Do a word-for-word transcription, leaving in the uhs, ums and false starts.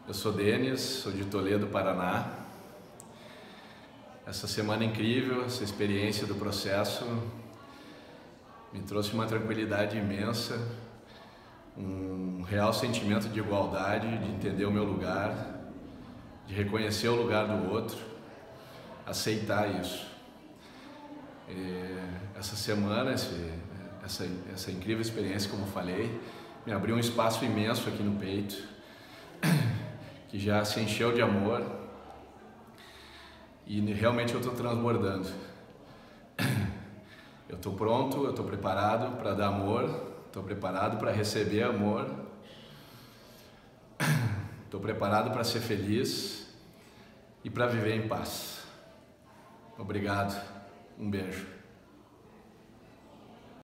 Eu sou Denis, sou de Toledo, Paraná. Essa semana incrível, essa experiência do processo me trouxe uma tranquilidade imensa, um real sentimento de igualdade, de entender o meu lugar, de reconhecer o lugar do outro, aceitar isso. E essa semana, esse, essa, essa incrível experiência, como falei, me abriu um espaço imenso aqui no peito, que já se encheu de amor e realmente eu estou transbordando. Eu estou pronto, eu estou preparado para dar amor, estou preparado para receber amor, estou preparado para ser feliz e para viver em paz. Obrigado, um beijo.